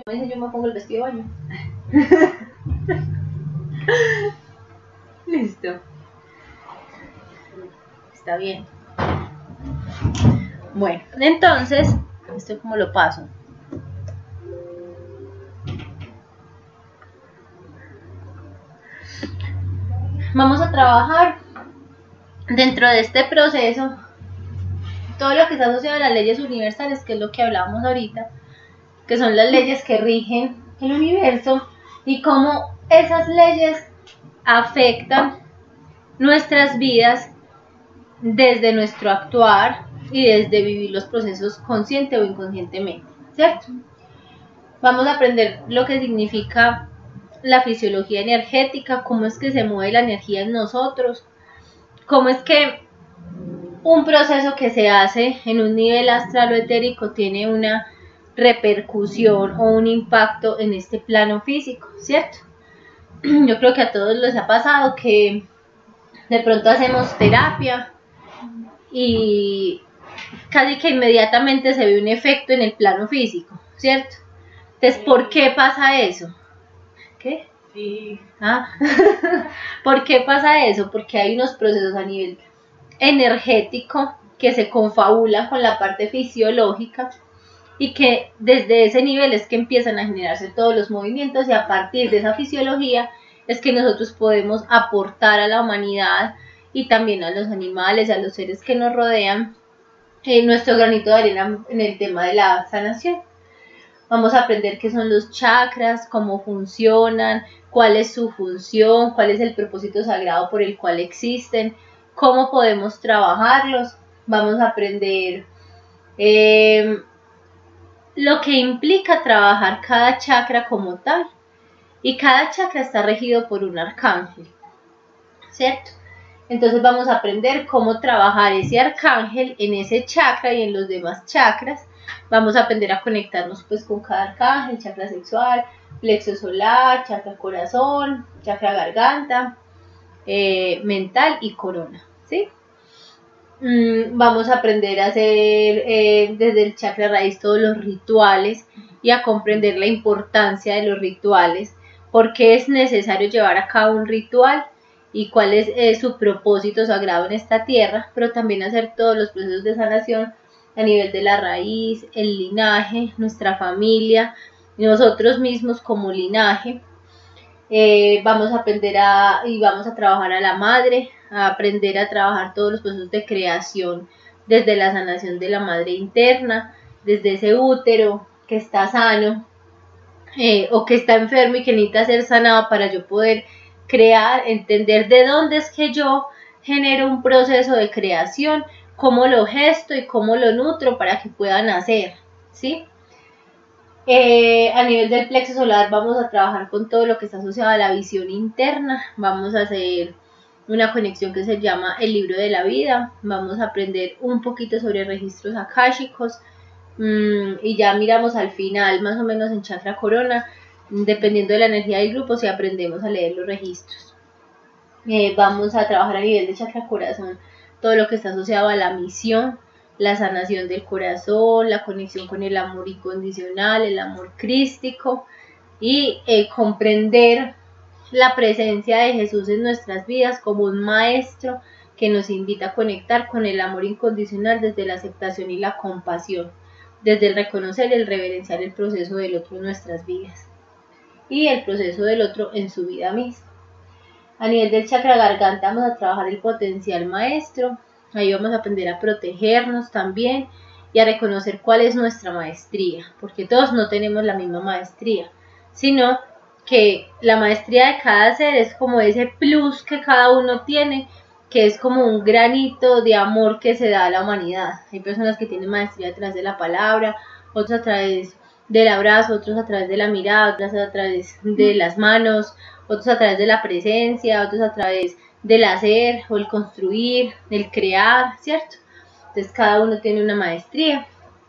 me dice, yo me pongo el vestido de baño. Listo. Está bien. Bueno, entonces, esto como lo paso. Vamos a trabajar dentro de este proceso todo lo que está asociado a las leyes universales, que es lo que hablábamos ahorita, que son las leyes que rigen el universo y cómo esas leyes afectan nuestras vidas desde nuestro actuar y desde vivir los procesos consciente o inconscientemente, ¿cierto? Vamos a aprender lo que significa la fisiología energética, cómo es que se mueve la energía en nosotros, cómo es que un proceso que se hace en un nivel astral o etérico tiene una repercusión o un impacto en este plano físico, ¿cierto? Yo creo que a todos les ha pasado que de pronto hacemos terapia y casi que inmediatamente se ve un efecto en el plano físico, ¿cierto? Entonces, ¿por qué pasa eso? ¿Qué? Sí. ¿Por qué pasa eso? Porque hay unos procesos a nivel energético que se confabulan con la parte fisiológica y que desde ese nivel es que empiezan a generarse todos los movimientos y a partir de esa fisiología es que nosotros podemos aportar a la humanidad y también a los animales, a los seres que nos rodean, nuestro granito de arena en el tema de la sanación. Vamos a aprender qué son los chakras, cómo funcionan, cuál es su función, cuál es el propósito sagrado por el cual existen, cómo podemos trabajarlos. Vamos a aprender lo que implica trabajar cada chakra como tal. Y cada chakra está regido por un arcángel, ¿cierto? Entonces vamos a aprender cómo trabajar ese arcángel en ese chakra y en los demás chakras. Vamos a aprender a conectarnos pues con cada arcángel, chakra sexual, plexo solar, chakra corazón, chakra garganta, mental y corona, ¿sí? Vamos a aprender a hacer desde el chakra raíz todos los rituales y a comprender la importancia de los rituales, por qué es necesario llevar a cabo un ritual y cuál es su propósito sagrado en esta tierra, pero también hacer todos los procesos de sanación a nivel de la raíz, el linaje, nuestra familia, nosotros mismos como linaje. Vamos a aprender y vamos a trabajar a la madre, a aprender a trabajar todos los procesos de creación desde la sanación de la madre interna, desde ese útero que está sano o que está enfermo y que necesita ser sanado para yo poder crear, entender de dónde es que yo genero un proceso de creación, cómo lo gesto y cómo lo nutro para que pueda nacer, ¿sí? A nivel del plexo solar vamos a trabajar con todo lo que está asociado a la visión interna, vamos a hacer una conexión que se llama el libro de la vida, vamos a aprender un poquito sobre registros akáshicos y ya miramos al final más o menos en chakra corona, dependiendo de la energía del grupo, si aprendemos a leer los registros. Vamos a trabajar a nivel de chakra corazón todo lo que está asociado a la misión, la sanación del corazón, la conexión con el amor incondicional, el amor crístico y comprender la presencia de Jesús en nuestras vidas como un maestro que nos invita a conectar con el amor incondicional desde la aceptación y la compasión, desde el reconocer y el reverenciar el proceso del otro en nuestras vidas y el proceso del otro en su vida misma. A nivel del chakra garganta vamos a trabajar el potencial maestro, ahí vamos a aprender a protegernos también y a reconocer cuál es nuestra maestría, porque todos no tenemos la misma maestría, sino que la maestría de cada ser es como ese plus que cada uno tiene, que es como un granito de amor que se da a la humanidad. Hay personas que tienen maestría a través de la palabra, otros a través del abrazo, otros a través de la mirada, otros a través de las manos, otros a través de la presencia, otros a través del hacer o el construir, el crear, ¿cierto? Entonces cada uno tiene una maestría.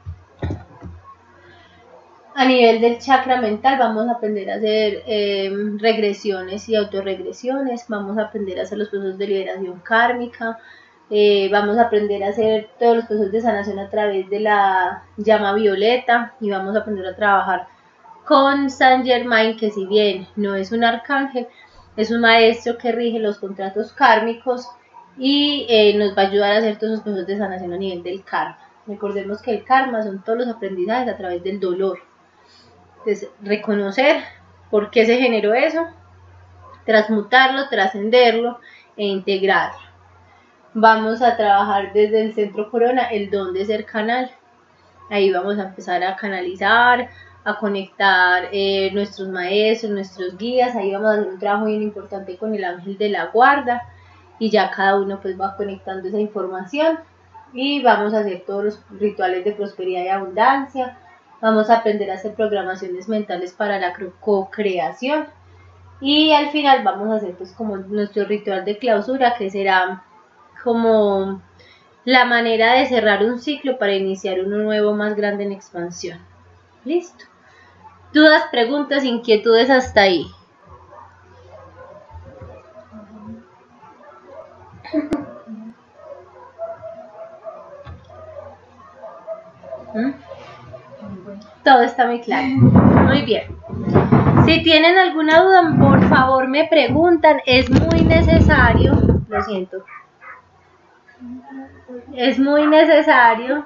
A nivel del chakra mental vamos a aprender a hacer regresiones y autorregresiones, vamos a aprender a hacer los procesos de liberación kármica, vamos a aprender a hacer todos los procesos de sanación a través de la llama violeta y vamos a aprender a trabajar con Saint Germain, que si bien no es un arcángel, es un maestro que rige los contratos kármicos y nos va a ayudar a hacer todos los procesos de sanación a nivel del karma. Recordemos que el karma son todos los aprendizajes a través del dolor. Entonces, reconocer por qué se generó eso, transmutarlo, trascenderlo e integrarlo. Vamos a trabajar desde el centro corona el don de ser canal. Ahí vamos a empezar a canalizar, a conectar nuestros maestros, nuestros guías. Ahí vamos a hacer un trabajo bien importante con el ángel de la guarda y ya cada uno pues va conectando esa información y vamos a hacer todos los rituales de prosperidad y abundancia. Vamos a aprender a hacer programaciones mentales para la co-creación y al final vamos a hacer pues como nuestro ritual de clausura, que será como la manera de cerrar un ciclo para iniciar uno nuevo más grande en expansión. Listo. ¿Dudas, preguntas, inquietudes hasta ahí? Todo está muy claro. Muy bien. Si tienen alguna duda, por favor me preguntan. Es muy necesario, lo siento, es muy necesario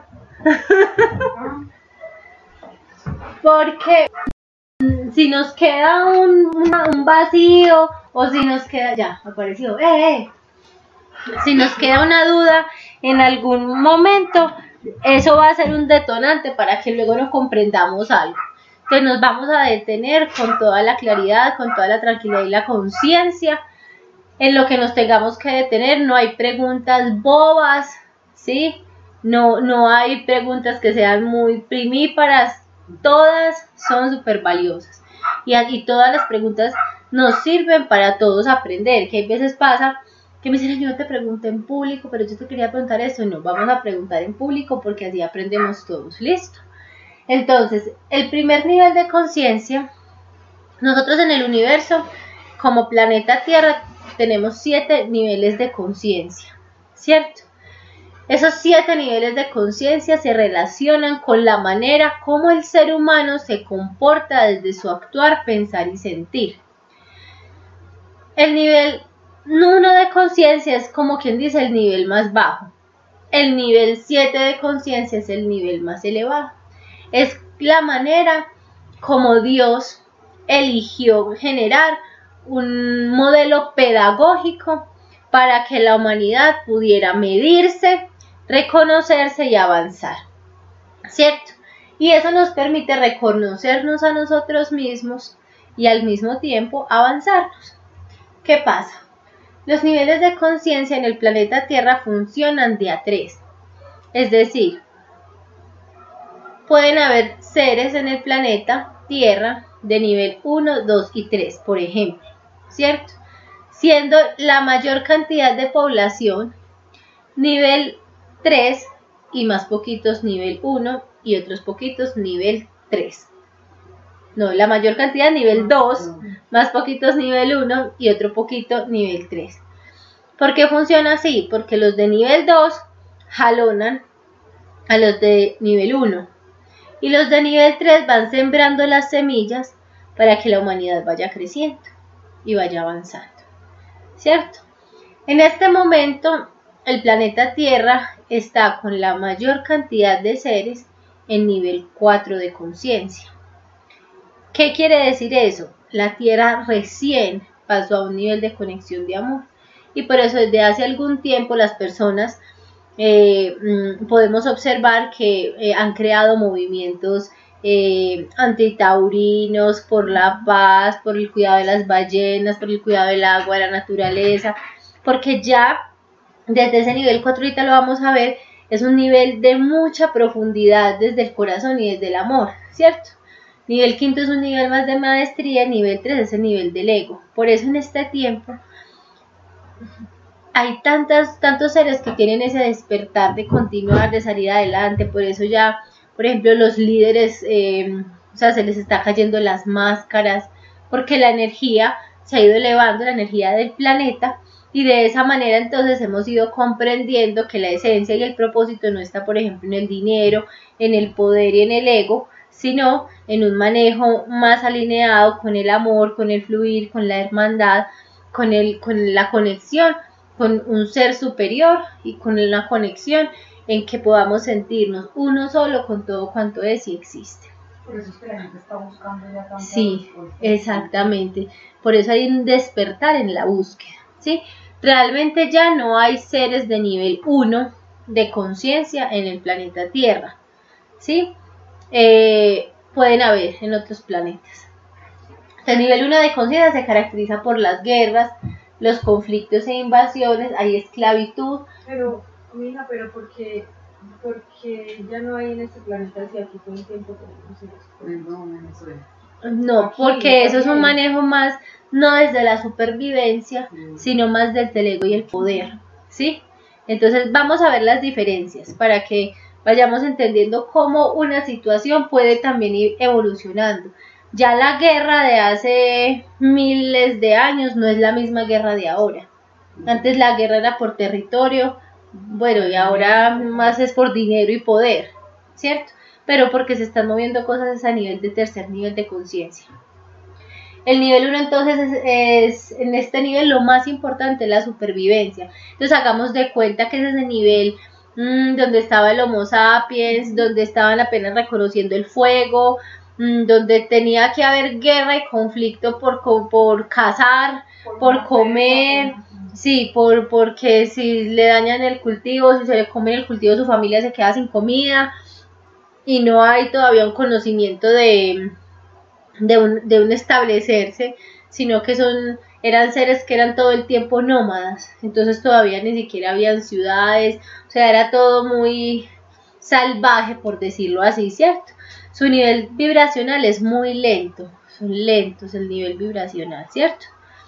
porque si nos queda un vacío o si nos queda, ya apareció, si nos queda una duda en algún momento, eso va a ser un detonante para que luego no comprendamos algo. Entonces nos vamos a detener con toda la claridad, con toda la tranquilidad y la conciencia en lo que nos tengamos que detener. No hay preguntas bobas, ¿sí? No hay preguntas que sean muy primíparas, todas son súper valiosas y todas las preguntas nos sirven para todos aprender, que a veces pasa que me dicen, yo no te pregunté en público, pero yo te quería preguntar esto. No, vamos a preguntar en público porque así aprendemos todos. ¿Listo? Entonces, el primer nivel de conciencia, nosotros en el universo, como planeta Tierra, tenemos 7 niveles de conciencia, ¿cierto? Esos 7 niveles de conciencia se relacionan con la manera como el ser humano se comporta desde su actuar, pensar y sentir. El nivel 1 de conciencia es como quien dice el nivel más bajo. El nivel 7 de conciencia es el nivel más elevado. Es la manera como Dios eligió generar un modelo pedagógico para que la humanidad pudiera medirse, reconocerse y avanzar, ¿cierto? Y eso nos permite reconocernos a nosotros mismos y al mismo tiempo avanzarnos. ¿Qué pasa? Los niveles de conciencia en el planeta Tierra funcionan de a 3, es decir, pueden haber seres en el planeta Tierra de nivel 1, 2 y 3, por ejemplo, ¿cierto? Siendo la mayor cantidad de población nivel 3 y más poquitos nivel 1 y otros poquitos nivel 3. No, la mayor cantidad nivel 2, más poquitos nivel 1 y otro poquito nivel 3. ¿Por qué funciona así? Porque los de nivel 2 jalonan a los de nivel 1 y los de nivel 3 van sembrando las semillas para que la humanidad vaya creciendo y vaya avanzando, ¿cierto? En este momento el planeta Tierra está con la mayor cantidad de seres en nivel 4 de conciencia. ¿Qué quiere decir eso? La Tierra recién pasó a un nivel de conexión de amor y por eso desde hace algún tiempo las personas podemos observar que han creado movimientos antitaurinos por la paz, por el cuidado de las ballenas, por el cuidado del agua, de la naturaleza, porque ya desde ese nivel 4, ahorita lo vamos a ver, es un nivel de mucha profundidad desde el corazón y desde el amor, ¿cierto? Nivel 5 es un nivel más de maestría, nivel 3 es el nivel del ego. Por eso en este tiempo hay tantos seres que tienen ese despertar de continuar, de salir adelante. Por eso ya, por ejemplo, los líderes, se les está cayendo las máscaras, porque la energía se ha ido elevando, la energía del planeta, y de esa manera entonces hemos ido comprendiendo que la esencia y el propósito no está, por ejemplo, en el dinero, en el poder y en el ego, sino en un manejo más alineado con el amor, con el fluir, con la hermandad, con la conexión, con un ser superior y con una conexión en que podamos sentirnos uno solo con todo cuanto es y existe. Por eso es que la gente está buscando ya tanto. Sí, exactamente. Por eso hay un despertar en la búsqueda, ¿sí? Realmente ya no hay seres de nivel 1 de conciencia en el planeta Tierra, ¿sí? Pueden haber en otros planetas. El nivel 1 de conciencia se caracteriza por las guerras, los conflictos e invasiones, hay esclavitud. Pero, mija, pero porque ya no hay en este planeta si aquí todo el tiempo tenemos seres. No, porque eso es un manejo más, no desde la supervivencia, sino más desde el ego y el poder, ¿sí? Entonces vamos a ver las diferencias para que vayamos entendiendo cómo una situación puede también ir evolucionando. Ya la guerra de hace miles de años no es la misma guerra de ahora. Antes la guerra era por territorio, bueno, y ahora más es por dinero y poder, ¿cierto? Pero porque se están moviendo cosas a nivel de tercer nivel de conciencia. El nivel 1 entonces es en este nivel lo más importante es la supervivencia. Entonces hagamos de cuenta que es ese nivel donde estaba el Homo sapiens, donde estaban apenas reconociendo el fuego, donde tenía que haber guerra y conflicto por cazar, por comer, sí, porque si le dañan el cultivo, si se le comen el cultivo, su familia se queda sin comida. Y no hay todavía un conocimiento de un establecerse, sino que eran seres que eran todo el tiempo nómadas, entonces todavía ni siquiera habían ciudades, o sea, era todo muy salvaje, por decirlo así, ¿cierto? Su nivel vibracional es muy lento, son lentos el nivel vibracional, ¿cierto?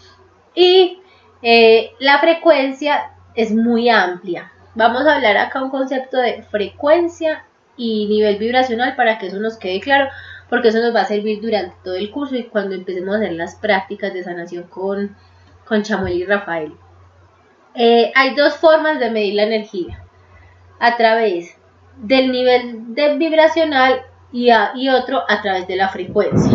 Y la frecuencia es muy amplia. Vamos a hablar acá un concepto de frecuencia y nivel vibracional para que eso nos quede claro, porque eso nos va a servir durante todo el curso y cuando empecemos a hacer las prácticas de sanación con Chamuel y Rafael. Hay dos formas de medir la energía, a través del nivel vibracional y otro a través de la frecuencia.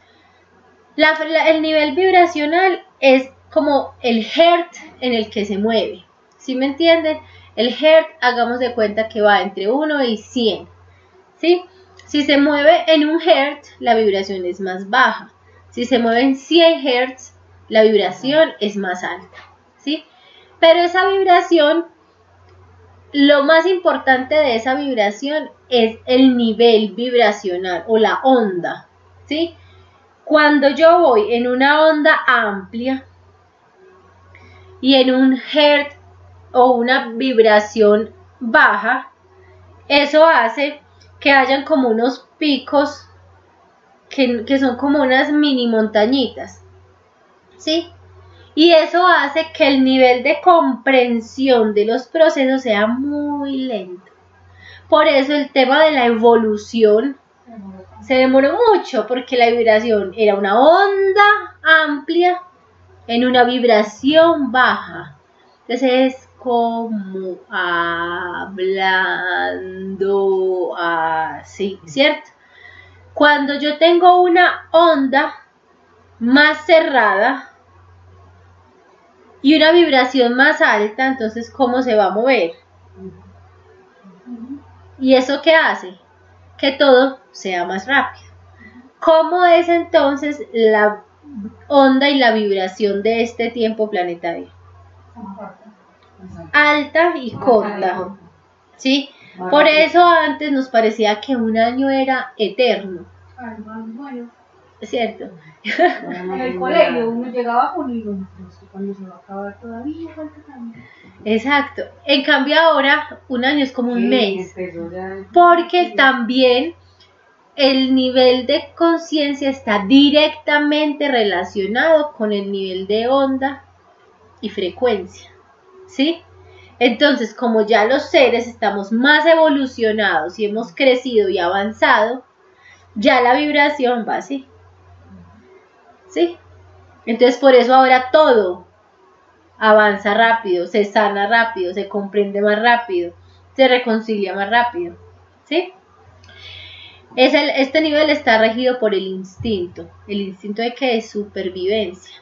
El nivel vibracional es como el hertz en el que se mueve, ¿sí me entienden? El hertz, hagamos de cuenta que va entre 1 y 100, ¿sí? Si se mueve en 1 hertz, la vibración es más baja. Si se mueve en 100 hertz, la vibración es más alta, ¿sí? Pero esa vibración, lo más importante de esa vibración es el nivel vibracional o la onda, ¿sí? Cuando yo voy en una onda amplia y en un hertz o una vibración baja, eso hace que hayan como unos picos que son como unas mini montañitas, ¿sí? Y eso hace que el nivel de comprensión de los procesos sea muy lento. Por eso el tema de la evolución se demoró mucho, porque la vibración era una onda amplia en una vibración baja. Entonces es como hablando así, ¿cierto? Cuando yo tengo una onda más cerrada y una vibración más alta, entonces ¿cómo se va a mover? ¿Y eso qué hace? Que todo sea más rápido. ¿Cómo es entonces la onda y la vibración de este tiempo planetario? Alta y corta, ¿sí? Por eso antes nos parecía que un año era eterno. Bueno, ¿Es cierto? en el colegio uno llegaba con y cuando se va a acabar todavía falta tanto. Exacto. En cambio ahora un año es como un mes. Porque también el nivel de conciencia está directamente relacionado con el nivel de onda y frecuencia, ¿sí? Entonces, como ya los seres estamos más evolucionados y hemos crecido y avanzado, ya la vibración va así, ¿sí? Entonces, por eso ahora todo avanza rápido, se sana rápido, se comprende más rápido, se reconcilia más rápido, ¿sí? Este nivel está regido por el instinto de que es supervivencia.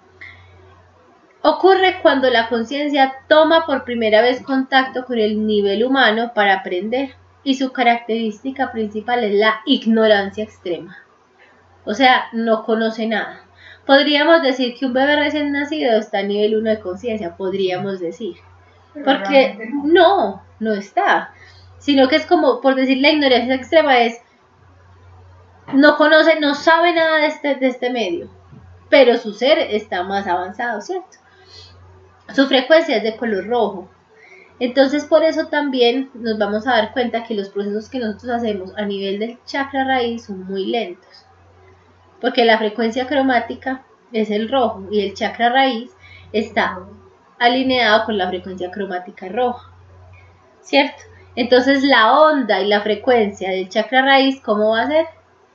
Ocurre cuando la conciencia toma por primera vez contacto con el nivel humano para aprender, y su característica principal es la ignorancia extrema. O sea, no conoce nada. Podríamos decir que un bebé recién nacido está a nivel 1 de conciencia, podríamos decir. Porque no está. Sino que es como, por decir, la ignorancia extrema es, no conoce, no sabe nada de este medio, pero su ser está más avanzado, ¿cierto? Su frecuencia es de color rojo. Entonces, por eso también nos vamos a dar cuenta que los procesos que nosotros hacemos a nivel del chakra raíz son muy lentos. Porque la frecuencia cromática es el rojo y el chakra raíz está alineado con la frecuencia cromática roja, ¿cierto? Entonces, la onda y la frecuencia del chakra raíz, ¿cómo va a ser?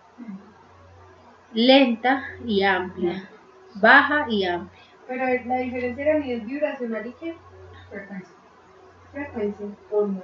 Lenta y amplia, baja y amplia. Pero la diferencia era ni es vibracional y qué? Frecuencia. Onda.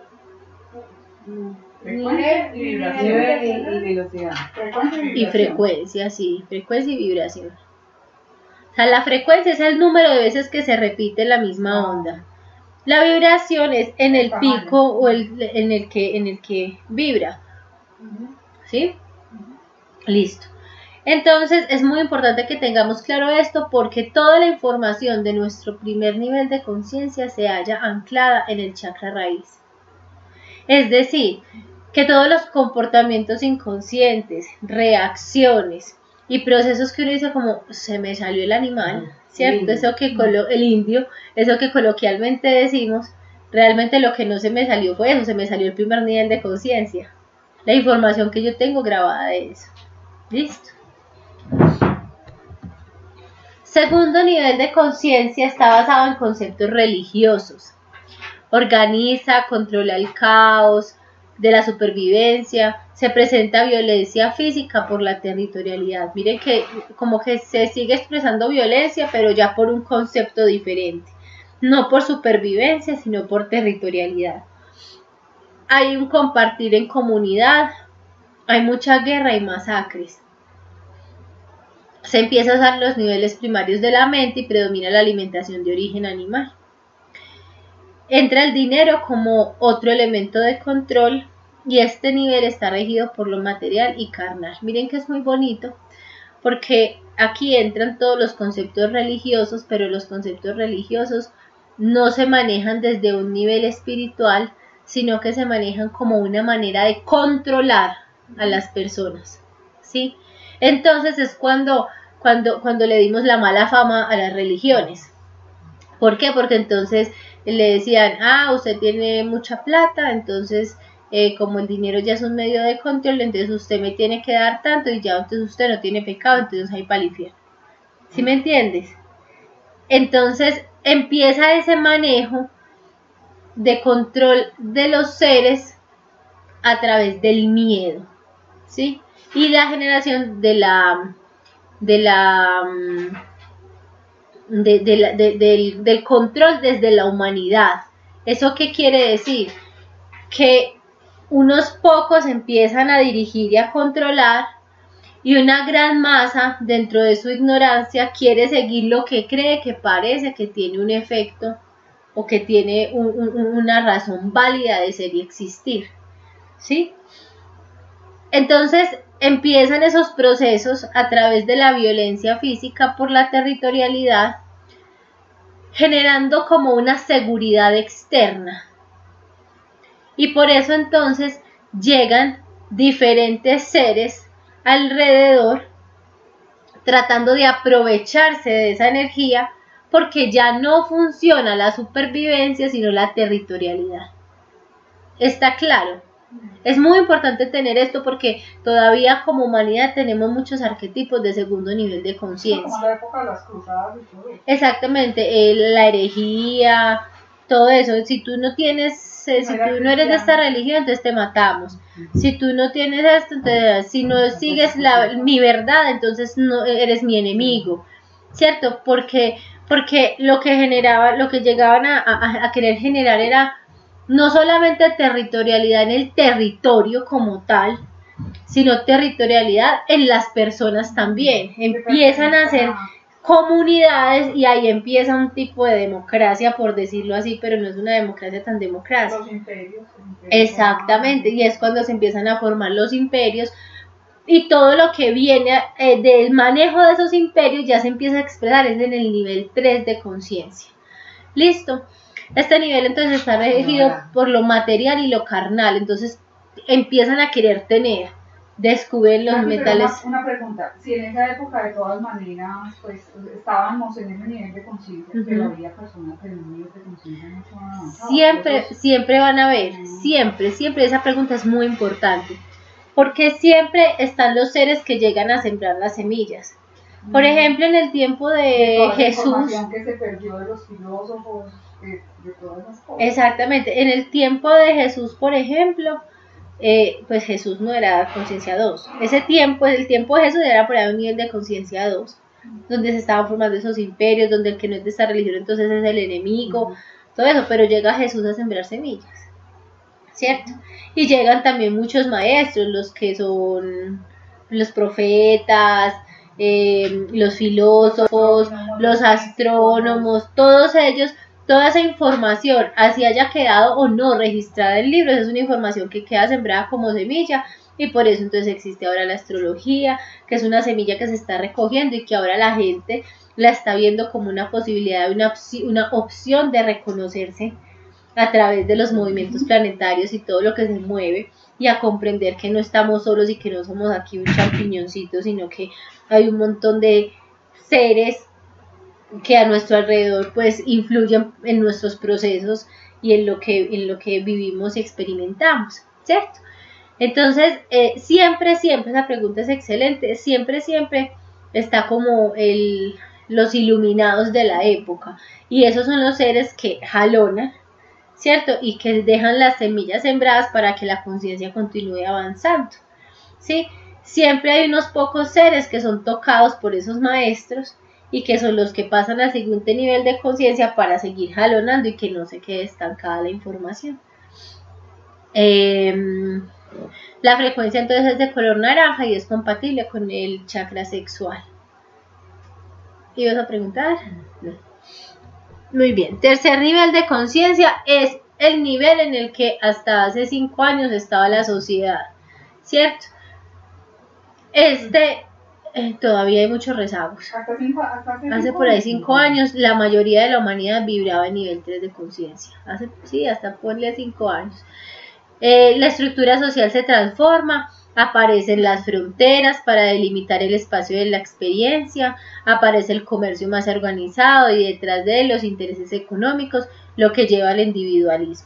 Frecuencia y vibración y velocidad. Y frecuencia, sí, frecuencia y vibración. O sea, la frecuencia es el número de veces que se repite la misma onda. La vibración es en el pico o en el que vibra. ¿Sí? Listo. Entonces es muy importante que tengamos claro esto, porque toda la información de nuestro primer nivel de conciencia se halla anclada en el chakra raíz. Es decir, que todos los comportamientos inconscientes, reacciones y procesos que uno dice como se me salió el animal, ¿cierto? Eso que el indio, eso que coloquialmente decimos, realmente lo que no se me salió fue eso, se me salió el primer nivel de conciencia. La información que yo tengo grabada de eso. ¿Listo? Segundo nivel de conciencia está basado en conceptos religiosos. Organiza, controla el caos de la supervivencia, se presenta violencia física por la territorialidad. Miren que como que se sigue expresando violencia, pero ya por un concepto diferente. No por supervivencia, sino por territorialidad. Hay un compartir en comunidad, hay mucha guerra y masacres. Se empieza a usar los niveles primarios de la mente y predomina la alimentación de origen animal. Entra el dinero como otro elemento de control y este nivel está regido por lo material y carnal. Miren que es muy bonito porque aquí entran todos los conceptos religiosos, pero los conceptos religiosos no se manejan desde un nivel espiritual, sino que se manejan como una manera de controlar a las personas, ¿sí? Entonces es cuando le dimos la mala fama a las religiones. ¿Por qué? Porque entonces le decían, usted tiene mucha plata, entonces como el dinero ya es un medio de control, entonces usted me tiene que dar tanto y ya entonces usted no tiene pecado, entonces hay para el infierno. ¿Sí me entiendes? Entonces empieza ese manejo de control de los seres a través del miedo, ¿sí? Y la generación del control desde la humanidad. ¿Eso qué quiere decir? Que unos pocos empiezan a dirigir y a controlar y una gran masa dentro de su ignorancia quiere seguir lo que cree que parece que tiene un efecto o que tiene una razón válida de ser y existir, ¿sí? Entonces empiezan esos procesos a través de la violencia física por la territorialidad, generando como una seguridad externa. Y por eso entonces llegan diferentes seres alrededor tratando de aprovecharse de esa energía porque ya no funciona la supervivencia sino la territorialidad. ¿Está claro? Es muy importante tener esto porque todavía como humanidad tenemos muchos arquetipos de segundo nivel de conciencia. Como la época de las cruzadas y todo eso. Exactamente, la herejía, todo eso. Si tú no tienes, si tú no eres de esta religión, entonces te matamos. Si tú no tienes esto, entonces, si no sigues mi verdad, entonces no eres mi enemigo, ¿cierto? Porque lo que llegaban a querer generar era no solamente territorialidad en el territorio como tal, sino territorialidad en las personas también. Empiezan a ser comunidades y ahí empieza un tipo de democracia, por decirlo así, pero no es una democracia tan democracia. Los imperios. Exactamente, y es cuando se empiezan a formar los imperios y todo lo que viene del manejo de esos imperios ya se empieza a expresar es en el nivel 3 de conciencia. Listo. Este nivel entonces está regido por lo material y lo carnal, entonces empiezan a querer tener, descubren los metales. Una pregunta, si en esa época de todas maneras pues estábamos en ese nivel de conciencia, pero había personas en un nivel de conciencia mucho más avanzado. Siempre van a ver, siempre, esa pregunta es muy importante, porque siempre están los seres que llegan a sembrar las semillas. Por ejemplo, en el tiempo de Jesús, que se perdió de los filósofos, de todas esas cosas. Exactamente, en el tiempo de Jesús, por ejemplo, pues Jesús no era conciencia 2. El tiempo de Jesús era por ahí un nivel de conciencia 2, donde se estaban formando esos imperios, donde el que no es de esta religión entonces es el enemigo, todo eso, pero llega Jesús a sembrar semillas, ¿cierto? Y llegan también muchos maestros, los que son los profetas, los filósofos, los astrónomos, todos ellos. Toda esa información, así haya quedado o no registrada en libros, es una información que queda sembrada como semilla y por eso entonces existe ahora la astrología, que es una semilla que se está recogiendo y que ahora la gente la está viendo como una posibilidad, una opción de reconocerse a través de los movimientos planetarios y todo lo que se mueve y a comprender que no estamos solos y que no somos aquí un champiñoncito, sino que hay un montón de seres que a nuestro alrededor pues influyen en nuestros procesos y en lo que vivimos y experimentamos, ¿cierto? Entonces, siempre, esa pregunta es excelente, siempre está como los iluminados de la época, y esos son los seres que jalonan, ¿cierto? Y que dejan las semillas sembradas para que la conciencia continúe avanzando, ¿sí? Siempre hay unos pocos seres que son tocados por esos maestros, y que son los que pasan al siguiente nivel de conciencia para seguir jalonando y que no se quede estancada la información. La frecuencia entonces es de color naranja y es compatible con el chakra sexual. ¿Ibas a preguntar? No. Muy bien. Tercer nivel de conciencia es el nivel en el que hasta hace 5 años estaba la sociedad, ¿cierto? Todavía hay muchos rezagos. Hace por ahí 5 años la mayoría de la humanidad vibraba en nivel 3 de conciencia. Hasta ponle 5 años. La estructura social se transforma, aparecen las fronteras para delimitar el espacio de la experiencia, aparece el comercio más organizado y detrás de él los intereses económicos, lo que lleva al individualismo.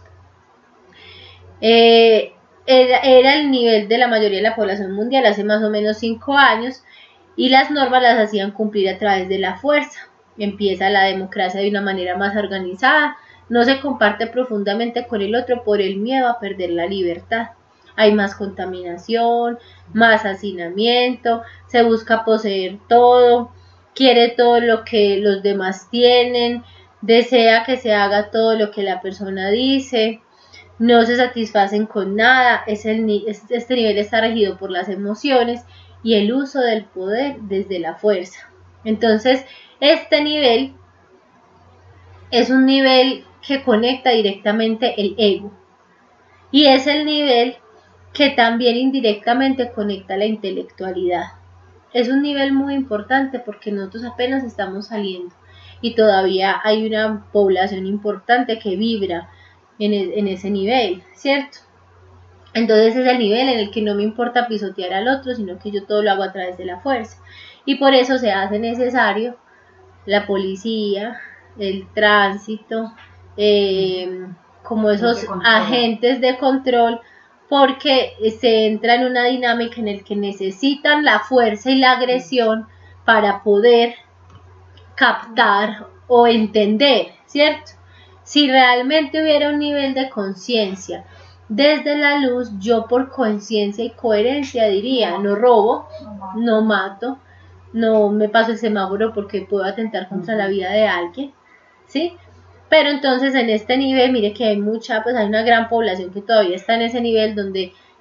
Era el nivel de la mayoría de la población mundial hace más o menos 5 años, y las normas las hacían cumplir a través de la fuerza. Empieza la democracia de una manera más organizada, no se comparte profundamente con el otro por el miedo a perder la libertad. Hay más contaminación, más hacinamiento, se busca poseer todo, quiere todo lo que los demás tienen, desea que se haga todo lo que la persona dice, no se satisfacen con nada. Este nivel está regido por las emociones y el uso del poder desde la fuerza. Entonces, este nivel es un nivel que conecta directamente el ego. Y es el nivel que también indirectamente conecta la intelectualidad. Es un nivel muy importante porque nosotros apenas estamos saliendo y todavía hay una población importante que vibra en ese nivel, ¿cierto? Entonces es el nivel en el que no me importa pisotear al otro, sino que yo todo lo hago a través de la fuerza. Y por eso se hace necesario la policía, el tránsito, como esos agentes de control, porque se entra en una dinámica en la que necesitan la fuerza y la agresión para poder captar o entender, ¿cierto? Si realmente hubiera un nivel de conciencia desde la luz, yo por conciencia y coherencia diría, no robo, no mato, no me paso el semáforo porque puedo atentar contra la vida de alguien, ¿sí? Pero entonces en este nivel, mire que hay hay una gran población que todavía está en ese nivel donde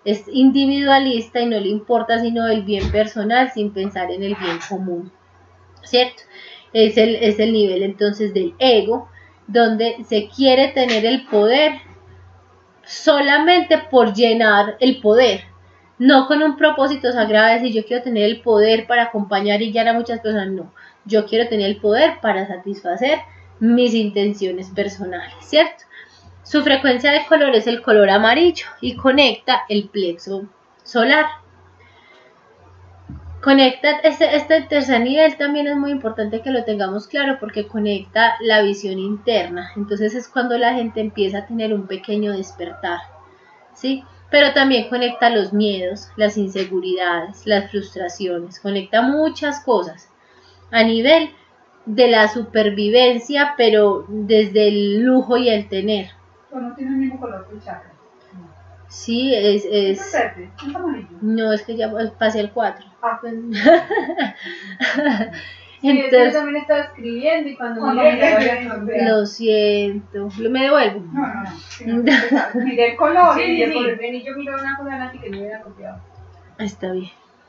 es individualista y no le importa sino el bien personal sin pensar en el bien común, ¿cierto? Es el nivel entonces del ego, donde se quiere tener el poder solamente por llenar el poder, no con un propósito sagrado de decir yo quiero tener el poder para acompañar y guiar a muchas personas, no, yo quiero tener el poder para satisfacer mis intenciones personales, ¿cierto? Su frecuencia de color es el color amarillo y conecta el plexo solar. Conecta este tercer nivel, también es muy importante que lo tengamos claro porque conecta la visión interna. Entonces es cuando la gente empieza a tener un pequeño despertar, ¿sí? Pero también conecta los miedos, las inseguridades, las frustraciones, conecta muchas cosas a nivel de la supervivencia, pero desde el lujo y el tener. Pero no tiene el mismo color que el chakra. Sí, ¿Es verde? ¿Es amarillo? No, es que ya pasé el 4. Ah. Sí, entonces también estaba escribiendo y cuando miré ya había cambiado. Lo siento, me devuelvo. No. Sí, miré el color. Sí, y sí, ven y yo miro una cosa delante que no hubiera copiado. Está bien.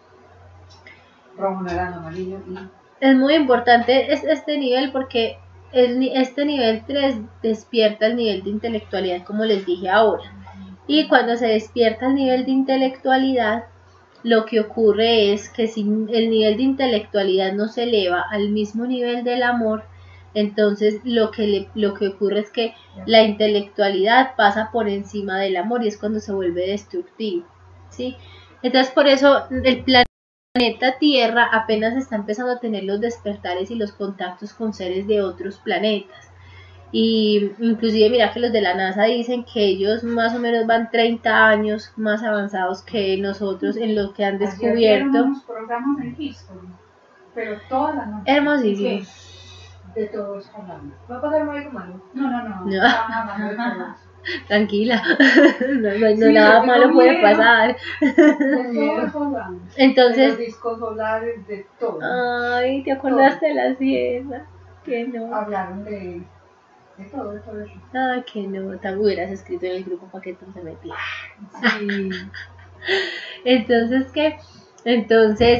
Rojo, naranja, amarillo y... Es muy importante este nivel porque este nivel 3 despierta el nivel de intelectualidad, como les dije ahora. Y cuando se despierta el nivel de intelectualidad, lo que ocurre es que si el nivel de intelectualidad no se eleva al mismo nivel del amor, entonces lo que ocurre es que la intelectualidad pasa por encima del amor y es cuando se vuelve destructivo, ¿sí? Entonces por eso el planeta Tierra apenas está empezando a tener los despertares y los contactos con seres de otros planetas. Y inclusive mira que los de la NASA dicen que ellos más o menos van 30 años más avanzados que nosotros en lo que han descubierto. Ayer unos programas en History, pero toda la noche. Hermosísimo. De todo eso hablando. ¿Va a pasar algo malo? No. No. Estaban hablando de todo eso. Tranquila, no Sí, nada yo malo tengo puede miedo. pasar. De todo eso hablando. De Entonces, los discos solares, de todo. ay, ¿te acordaste de la sierra? Que no. Hablaron de todo eso. Ay, que no, te hubieras escrito en el grupo para que tú se metieras. Sí. Entonces, ¿qué? Entonces,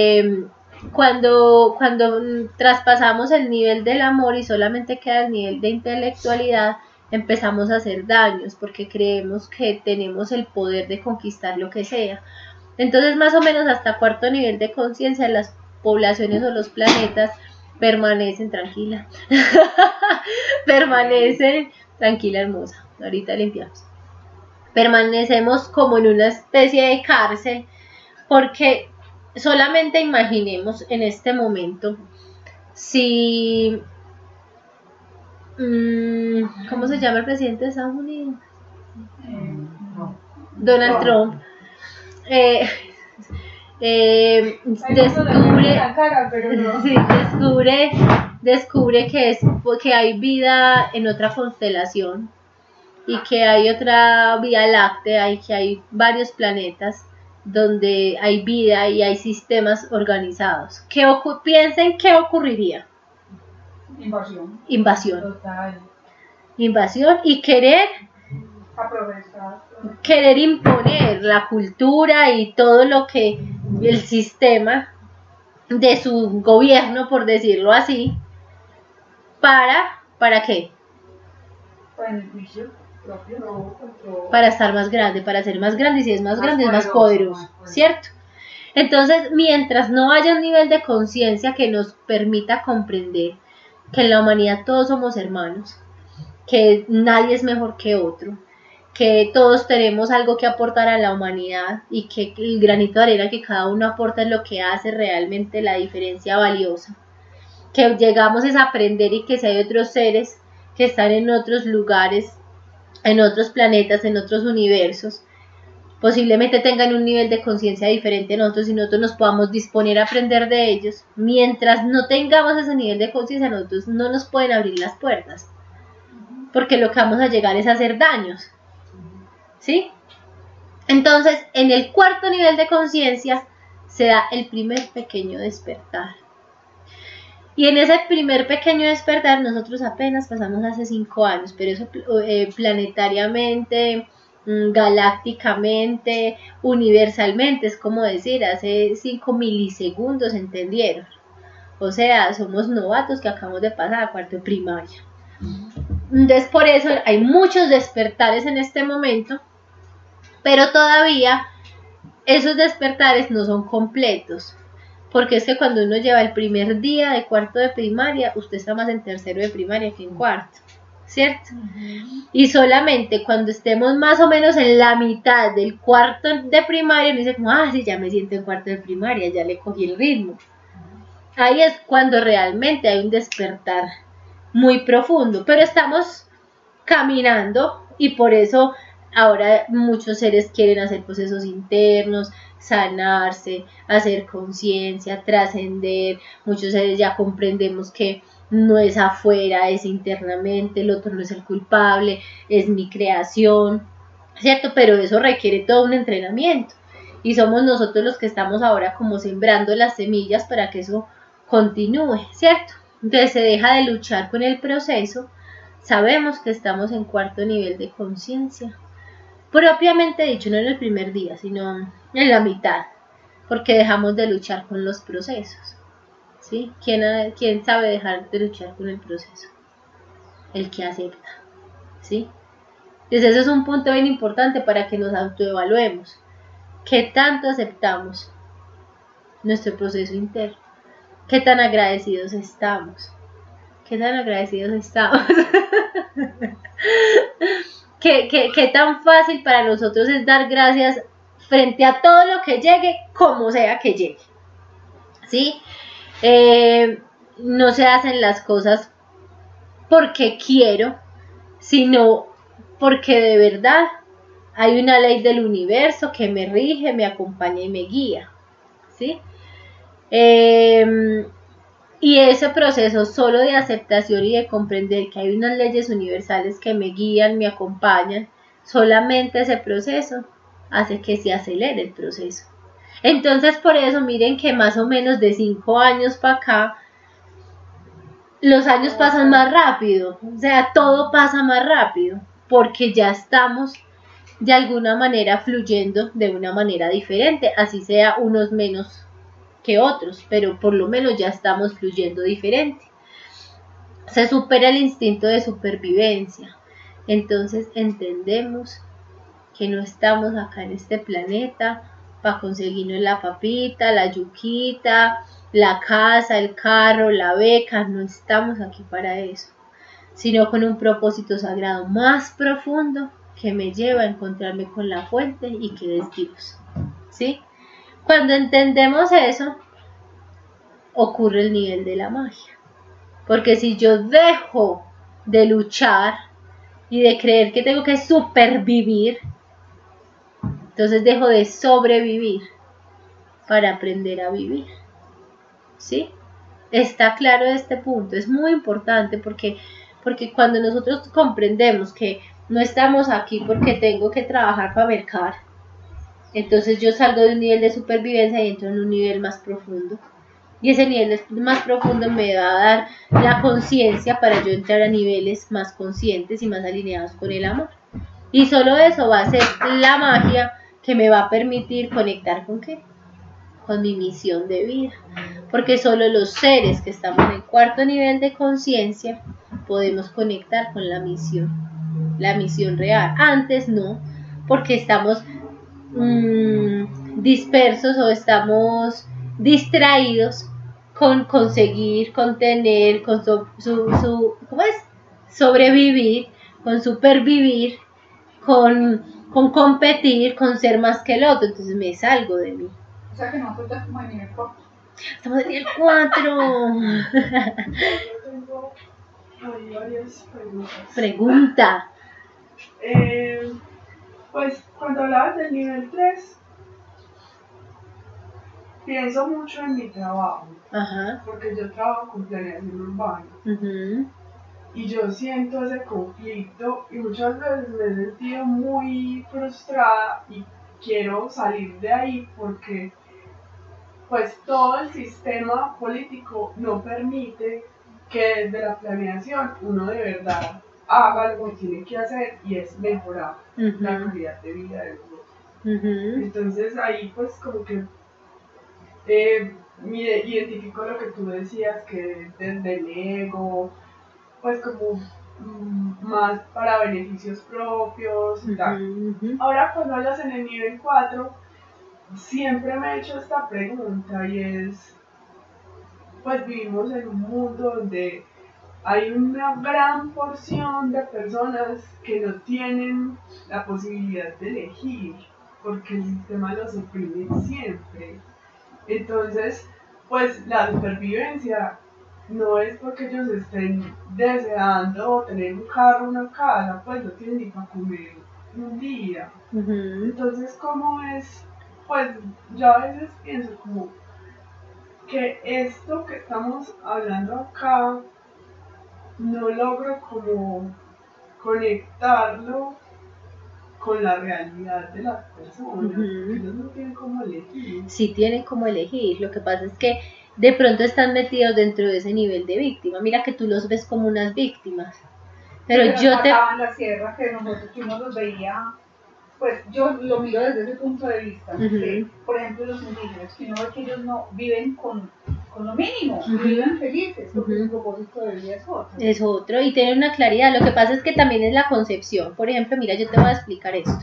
cuando traspasamos el nivel del amor y solamente queda el nivel de intelectualidad, empezamos a hacer daños porque creemos que tenemos el poder de conquistar lo que sea. Entonces, más o menos hasta cuarto nivel de conciencia, las poblaciones o los planetas permanecen, tranquila, permanecen, tranquila hermosa, ahorita limpiamos, permanecemos como en una especie de cárcel, porque solamente imaginemos en este momento si, ¿cómo se llama el presidente de Estados Unidos? No. Donald Trump. Descubre que hay vida en otra constelación y que hay otra vía láctea y que hay varios planetas donde hay vida y hay sistemas organizados. Piensen qué ocurriría. Invasión. Total. Invasión y querer imponer la cultura y todo lo que el sistema de su gobierno, por decirlo así, ¿para qué? Para estar más grande, para ser más grande, y si es más grande es más poderoso, ¿cierto? Entonces, mientras no haya un nivel de conciencia que nos permita comprender que en la humanidad todos somos hermanos, que nadie es mejor que otro, que todos tenemos algo que aportar a la humanidad y que el granito de arena que cada uno aporta es lo que hace realmente la diferencia valiosa, que llegamos a aprender y que si hay otros seres que están en otros lugares, en otros planetas, en otros universos, posiblemente tengan un nivel de conciencia diferente a nosotros y nosotros nos podamos disponer a aprender de ellos. Mientras no tengamos ese nivel de conciencia, nosotros no nos pueden abrir las puertas, porque lo que vamos a llegar es a hacer daños, ¿sí? Entonces, en el cuarto nivel de conciencia se da el primer pequeño despertar. Y en ese primer pequeño despertar nosotros apenas pasamos hace 5 años, pero eso planetariamente, galácticamente, universalmente, es como decir, hace 5 milisegundos entendieron. O sea, somos novatos que acabamos de pasar a cuarto de primaria. Entonces, por eso hay muchos despertares en este momento, pero todavía esos despertares no son completos. Porque es que cuando uno lleva el primer día de cuarto de primaria, usted está más en tercero de primaria que en cuarto, ¿cierto? Y solamente cuando estemos más o menos en la mitad del cuarto de primaria, uno dice como, sí, ya me siento en cuarto de primaria, ya le cogí el ritmo. Ahí es cuando realmente hay un despertar muy profundo, pero estamos caminando y por eso ahora muchos seres quieren hacer procesos internos, sanarse, hacer conciencia, trascender. Muchos seres ya comprendemos que no es afuera, es internamente, el otro no es el culpable, es mi creación, ¿cierto? Pero eso requiere todo un entrenamiento y somos nosotros los que estamos ahora como sembrando las semillas para que eso continúe, ¿cierto? Entonces se deja de luchar con el proceso. Sabemos que estamos en cuarto nivel de conciencia, propiamente dicho, no en el primer día, sino en la mitad, porque dejamos de luchar con los procesos, ¿sí? ¿Quién sabe dejar de luchar con el proceso? El que acepta, ¿sí? Entonces eso es un punto bien importante para que nos autoevaluemos. ¿Qué tanto aceptamos nuestro proceso interno? ¿Qué tan agradecidos estamos? ¿Qué tan agradecidos estamos? ¿Qué tan fácil para nosotros es dar gracias frente a todo lo que llegue, como sea que llegue? ¿Sí? No se hacen las cosas porque quiero, sino porque de verdad hay una ley del universo que me rige, me acompaña y me guía. ¿Sí? Y ese proceso solo de aceptación y de comprender que hay unas leyes universales que me guían, me acompañan, solamente ese proceso hace que se acelere el proceso. Entonces por eso miren que más o menos de 5 años para acá, los años pasan más rápido, o sea, todo pasa más rápido, porque ya estamos de alguna manera fluyendo de una manera diferente, así sea unos menos que otros, pero por lo menos ya estamos fluyendo diferente. Se supera el instinto de supervivencia. Entonces entendemos que no estamos acá en este planeta para conseguirnos la papita, la yuquita, la casa, el carro, la beca. No estamos aquí para eso, sino con un propósito sagrado más profundo que me lleva a encontrarme con la fuente y que es Dios. ¿Sí? Cuando entendemos eso, ocurre el nivel de la magia. Porque si yo dejo de luchar y de creer que tengo que supervivir, entonces dejo de sobrevivir para aprender a vivir. ¿Sí? Está claro este punto, es muy importante porque cuando nosotros comprendemos que no estamos aquí porque tengo que trabajar para mercar, entonces yo salgo de un nivel de supervivencia y entro en un nivel más profundo. Y ese nivel más profundo me va a dar la conciencia para yo entrar a niveles más conscientes y más alineados con el amor. Y solo eso va a ser la magia que me va a permitir conectar ¿con qué? Con mi misión de vida. Porque solo los seres que estamos en cuarto nivel de conciencia podemos conectar con la misión real. Antes no, porque estamos dispersos o estamos distraídos con conseguir, con tener, con ¿cómo es? Sobrevivir, con supervivir, con competir, con ser más que el otro. Entonces me salgo de mí. O sea que nosotros ya estamos en nivel 4. Estamos en nivel 4. Tengo ahí varias preguntas. Pregunta. Pues cuando hablabas del nivel 3, pienso mucho en mi trabajo. Ajá. Porque yo trabajo con planeación urbana. Y yo siento ese conflicto y muchas veces me he sentido muy frustrada y quiero salir de ahí porque pues todo el sistema político no permite que desde la planeación uno de verdad haga lo que tiene que hacer y es mejorar la calidad de vida de los otros. Entonces ahí pues como que identifico lo que tú decías, que desde el ego, pues como más para beneficios propios y tal. Ahora cuando hablas en el nivel 4, siempre me he hecho esta pregunta y es, pues vivimos en un mundo donde hay una gran porción de personas que no tienen la posibilidad de elegir, porque el sistema los oprime siempre. Entonces, pues la supervivencia no es porque ellos estén deseando tener un carro, una casa, pues no tienen ni para comer un día. Entonces, ¿cómo es? Pues yo a veces pienso como que esto que estamos hablando acá no logro como conectarlo con la realidad de las personas, que ellos no tienen cómo elegir. Sí tienen cómo elegir, lo que pasa es que de pronto están metidos dentro de ese nivel de víctima. Mira que tú los ves como unas víctimas, pero yo te... la sierra que nosotros que uno los veía, pues yo lo miro desde ese punto de vista, que, por ejemplo los indígenas, que uno ve que ellos no viven con lo mínimo, viven felices, porque su propósito de vida es otro. Es otro, y tienen una claridad. Lo que pasa es que también es la concepción. Por ejemplo, mira, yo te voy a explicar esto.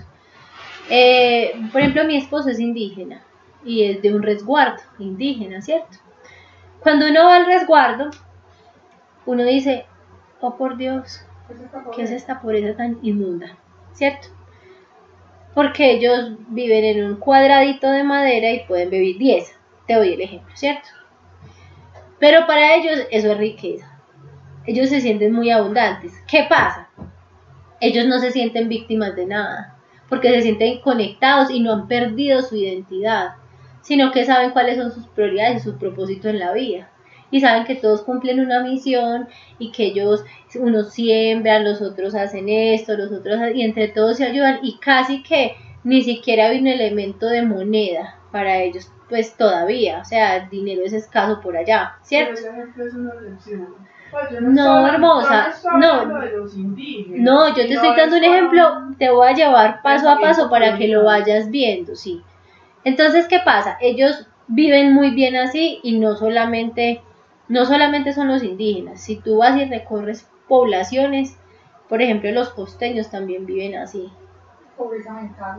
Por ejemplo, mi esposo es indígena y es de un resguardo indígena, ¿cierto? Cuando uno va al resguardo, uno dice, oh por Dios, ¿qué es esta pobreza tan inmunda? ¿Cierto? Porque ellos viven en un cuadradito de madera y pueden vivir 10. Te doy el ejemplo, ¿cierto? Pero para ellos eso es riqueza. Ellos se sienten muy abundantes. ¿Qué pasa? Ellos no se sienten víctimas de nada, porque se sienten conectados y no han perdido su identidad, sino que saben cuáles son sus prioridades y sus propósitos en la vida. Y saben que todos cumplen una misión y que ellos, unos siembran, los otros hacen esto, los otros hacen, y entre todos se ayudan, y casi que ni siquiera hay un elemento de moneda para ellos, pues todavía, o sea, el dinero es escaso por allá, ¿cierto? Pero ese ejemplo es una excepción. Pues no, hermosa, no, yo te estoy dando un ejemplo, te voy a llevar paso a paso para que lo vayas viendo, sí. Entonces, ¿qué pasa? Ellos viven muy bien así y no solamente son los indígenas. Si tú vas y recorres poblaciones, por ejemplo, los costeños también viven así. Pobreza mental,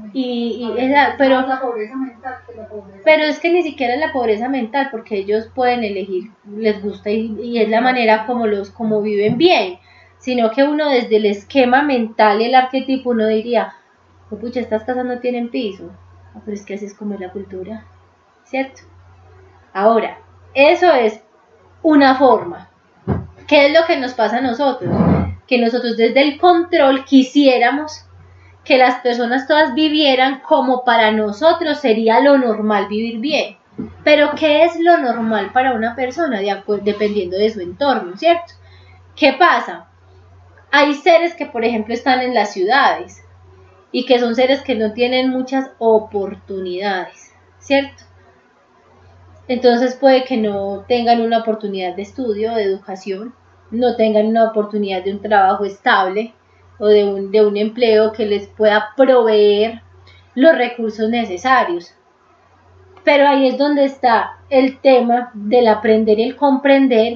pero la pobreza mental que la pobreza. Pero es que ni siquiera es la pobreza mental, porque ellos pueden elegir, les gusta y es la manera como viven bien, sino que uno desde el esquema mental y el arquetipo uno diría, oh, pucha, estas casas no tienen piso. Pero es que así es como es la cultura, ¿cierto? Ahora, eso es una forma. ¿Qué es lo que nos pasa a nosotros? Que nosotros desde el control quisiéramos que las personas todas vivieran como para nosotros sería lo normal vivir bien. Pero ¿qué es lo normal para una persona? Dependiendo de su entorno, ¿cierto? ¿Qué pasa? Hay seres que, por ejemplo, están en las ciudades y que son seres que no tienen muchas oportunidades, ¿cierto? Entonces puede que no tengan una oportunidad de estudio, de educación, no tengan una oportunidad de un trabajo estable o de un empleo que les pueda proveer los recursos necesarios. Pero ahí es donde está el tema del aprender y el comprender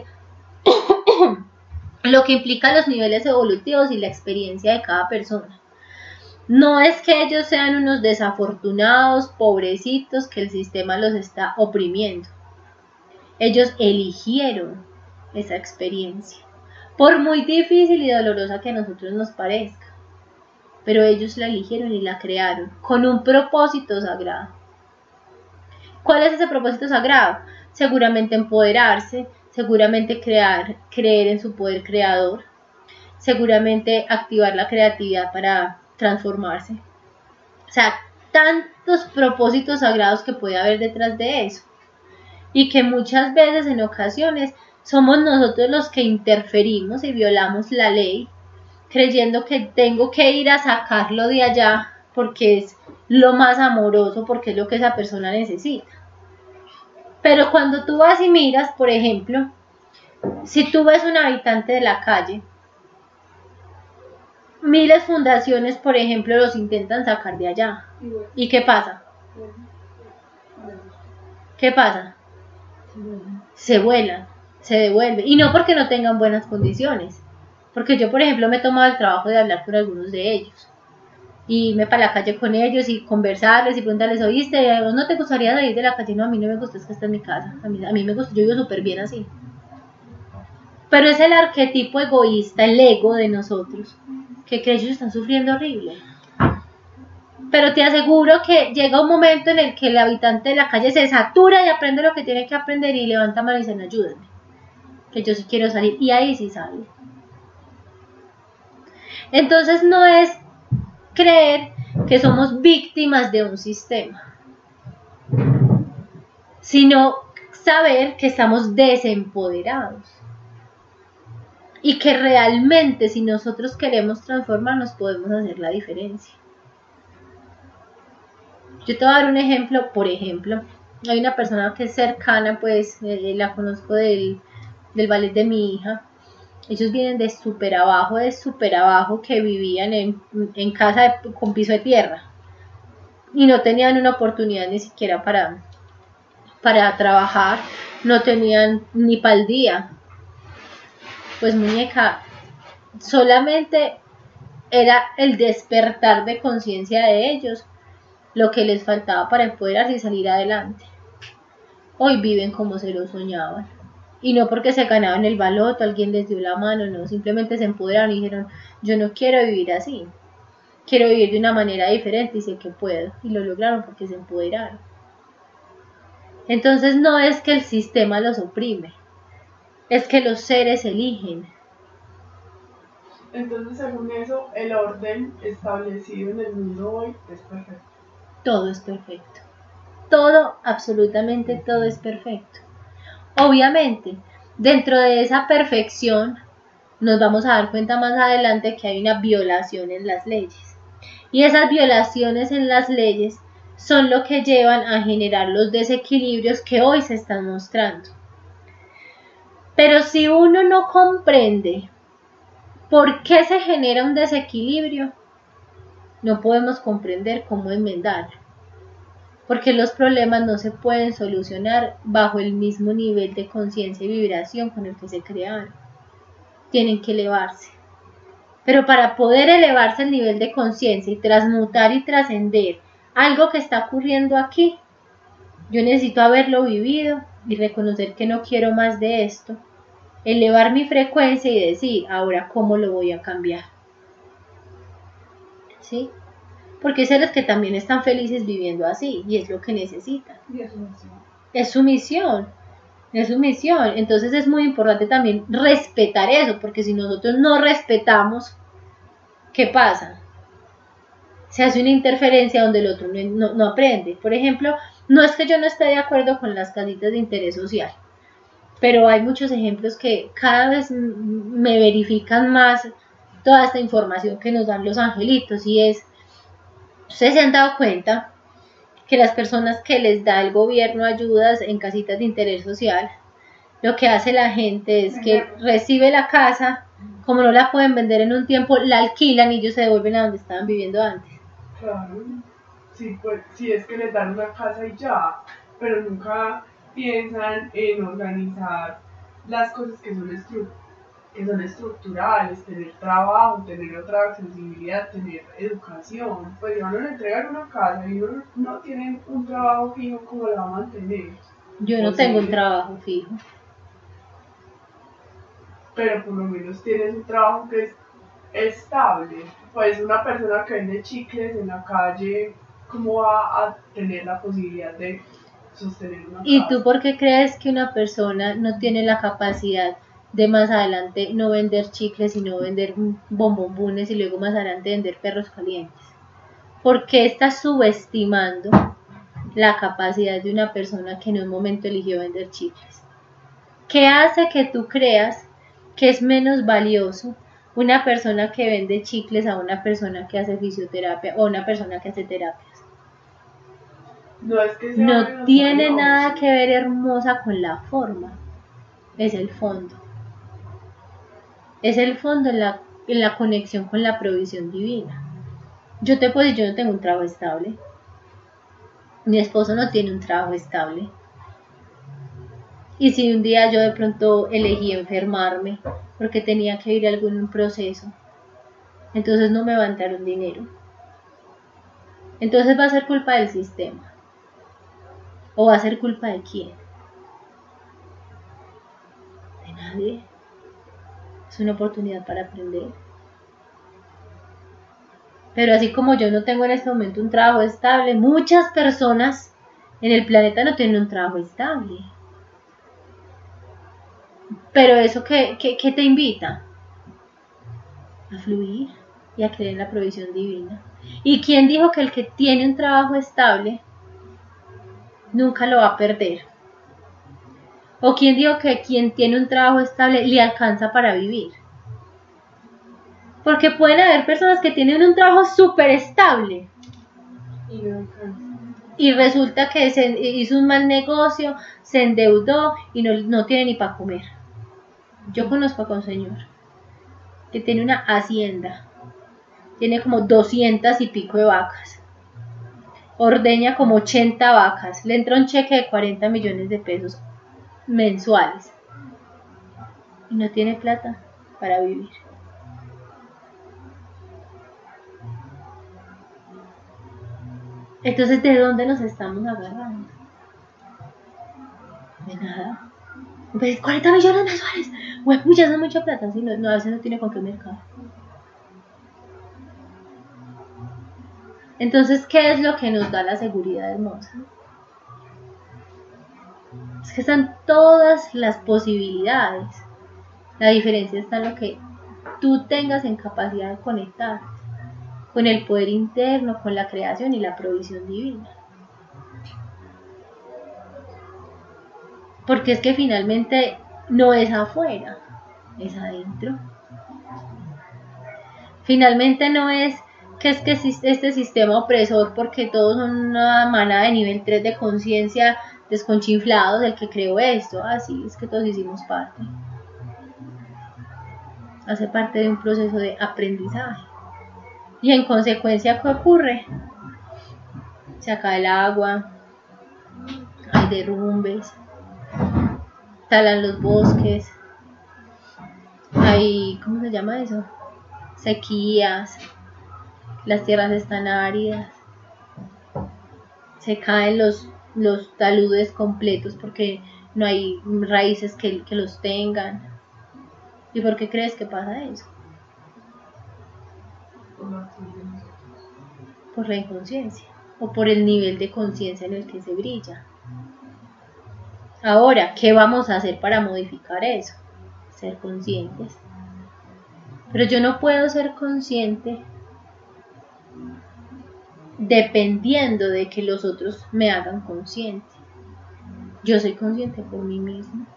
lo que implica los niveles evolutivos y la experiencia de cada persona. No es que ellos sean unos desafortunados, pobrecitos, que el sistema los está oprimiendo. Ellos eligieron esa experiencia, por muy difícil y dolorosa que a nosotros nos parezca. Pero ellos la eligieron y la crearon con un propósito sagrado. ¿Cuál es ese propósito sagrado? Seguramente empoderarse, seguramente creer en su poder creador, seguramente activar la creatividad para transformarse. O sea, tantos propósitos sagrados que puede haber detrás de eso. Y que muchas veces, en ocasiones, somos nosotros los que interferimos y violamos la ley, creyendo que tengo que ir a sacarlo de allá porque es lo más amoroso, porque es lo que esa persona necesita. Pero cuando tú vas y miras, por ejemplo, si tú ves un habitante de la calle miles de fundaciones, por ejemplo, los intentan sacar de allá. ¿Y qué pasa? ¿Qué pasa? Se vuelan, se devuelven. Y no porque no tengan buenas condiciones. Porque yo, por ejemplo, me he tomado el trabajo de hablar con algunos de ellos. Y irme para la calle con ellos y conversarles y preguntarles, ¿oíste? ¿Vos no te gustaría salir de la calle? No, a mí no me gusta, es que está en mi casa. A mí me gusta, yo vivo súper bien así. Pero es el arquetipo egoísta, el ego de nosotros, que ellos están sufriendo horrible. Pero te aseguro que llega un momento en el que el habitante de la calle se satura y aprende lo que tiene que aprender y levanta mano y dice, ayúdenme, que yo sí quiero salir. Y ahí sí sale. Entonces no es creer que somos víctimas de un sistema, sino saber que estamos desempoderados y que realmente si nosotros queremos transformarnos podemos hacer la diferencia. Yo te voy a dar un ejemplo. Por ejemplo, hay una persona que es cercana, pues la conozco del ballet de mi hija. Ellos vienen de súper abajo, que vivían en casa con piso de tierra y no tenían una oportunidad ni siquiera para trabajar, no tenían ni para el día. Pues muñeca, solamente era el despertar de conciencia de ellos lo que les faltaba para empoderarse y salir adelante. Hoy viven como se lo soñaban. Y no porque se ganaban el baloto, alguien les dio la mano, no, simplemente se empoderaron y dijeron, yo no quiero vivir así, quiero vivir de una manera diferente y sé que puedo. Y lo lograron porque se empoderaron. Entonces no es que el sistema los oprime, es que los seres eligen. Entonces, según eso, el orden establecido en el mundo hoy es perfecto. Todo es perfecto. Todo, absolutamente todo es perfecto. Obviamente, dentro de esa perfección, nos vamos a dar cuenta más adelante que hay una violación en las leyes. Y esas violaciones en las leyes son lo que llevan a generar los desequilibrios que hoy se están mostrando. Pero si uno no comprende por qué se genera un desequilibrio, no podemos comprender cómo enmendarlo. Porque los problemas no se pueden solucionar bajo el mismo nivel de conciencia y vibración con el que se crearon. Tienen que elevarse. Pero para poder elevarse el nivel de conciencia y transmutar y trascender algo que está ocurriendo aquí, yo necesito haberlo vivido y reconocer que no quiero más de esto, elevar mi frecuencia y decir, ahora cómo lo voy a cambiar. ¿Sí? Porque hay seres que también están felices viviendo así y es lo que necesitan. Y es su misión. Es su misión. Es su misión. Entonces es muy importante también respetar eso, porque si nosotros no respetamos, ¿qué pasa? Se hace una interferencia donde el otro no aprende. Por ejemplo, no es que yo no esté de acuerdo con las casitas de interés social, pero hay muchos ejemplos que cada vez me verifican más toda esta información que nos dan los angelitos, y es, ustedes se han dado cuenta que las personas que les da el gobierno ayudas en casitas de interés social, lo que hace la gente es que recibe la casa, como no la pueden vender en un tiempo, la alquilan y ellos se devuelven a donde estaban viviendo antes. Claro, sí, pues, sí, es que les dan una casa y ya, pero nunca piensan en organizar las cosas que son estructurales, tener trabajo, tener otra accesibilidad, tener educación. Pues van a entregar una casa y uno no tiene un trabajo fijo, ¿cómo la va a mantener? Yo no tengo un trabajo fijo. Pero por lo menos tienes un trabajo que es estable. Pues una persona que vende chicles en la calle, ¿cómo va a tener la posibilidad de sostener una casa? ¿Y tú por qué crees que una persona no tiene la capacidad de más adelante no vender chicles, sino vender bombombunes y luego más adelante vender perros calientes? ¿Por qué estás subestimando la capacidad de una persona que en un momento eligió vender chicles? ¿Qué hace que tú creas que es menos valioso una persona que vende chicles a una persona que hace fisioterapia o una persona que hace terapias? No es que sea No tiene nada que ver, hermosa, con la forma. Es el fondo. Es el fondo, en la conexión con la provisión divina. Yo te puedo decir, yo no tengo un trabajo estable. Mi esposo no tiene un trabajo estable. Y si un día yo de pronto elegí enfermarme porque tenía que ir a algún proceso, entonces no me va a entrar un dinero. Entonces va a ser culpa del sistema. ¿O va a ser culpa de quién? De nadie. Es una oportunidad para aprender. Pero así como yo no tengo en este momento un trabajo estable, muchas personas en el planeta no tienen un trabajo estable. Pero eso ¿qué te invita? A fluir y a creer en la provisión divina. ¿Y quién dijo que el que tiene un trabajo estable nunca lo va a perder? ¿O quién dijo que quien tiene un trabajo estable le alcanza para vivir? Porque pueden haber personas que tienen un trabajo súper estable y resulta que se hizo un mal negocio, se endeudó y no tiene ni para comer. Yo conozco a un señor que tiene una hacienda, tiene como 200 y pico de vacas, ordeña como 80 vacas, le entra un cheque de 40 millones de pesos mensuales y no tiene plata para vivir. Entonces, ¿de dónde nos estamos agarrando? De nada. Pues 40 millones mensuales. Pues muchas es mucha plata, ¿sí? No, a veces no tiene con qué mercado. Entonces, ¿qué es lo que nos da la seguridad hermosa? Es que están todas las posibilidades. La diferencia está en lo que tú tengas en capacidad de conectar con el poder interno, con la creación y la provisión divina. Porque es que finalmente no es afuera, es adentro. Finalmente no es que este sistema opresor, porque todos son una manada de nivel 3 de conciencia desconchinflados, el que creó esto. Así es que todos hicimos parte. Hace parte de un proceso de aprendizaje. Y en consecuencia, ¿qué ocurre? Se acaba el agua, hay derrumbes, talan los bosques, hay, ¿cómo se llama eso? Sequías, las tierras están áridas, se caen los taludes completos porque no hay raíces que los tengan. ¿Y por qué crees que pasa eso? Por la inconsciencia o por el nivel de conciencia en el que se brilla. Ahora, ¿qué vamos a hacer para modificar eso? Ser conscientes. Pero yo no puedo ser consciente dependiendo de que los otros me hagan consciente. Yo soy consciente por mí mismo.